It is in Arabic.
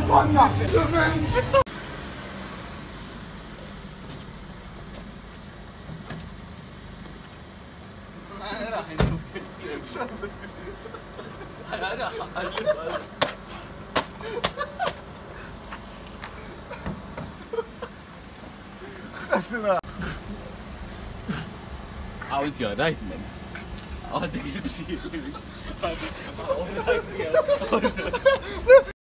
Madonna! Revenge! أنا راح نشوف تمثيل. أنا راح أشوف. خسنا. أنت يا دايما. أنت كل شيء.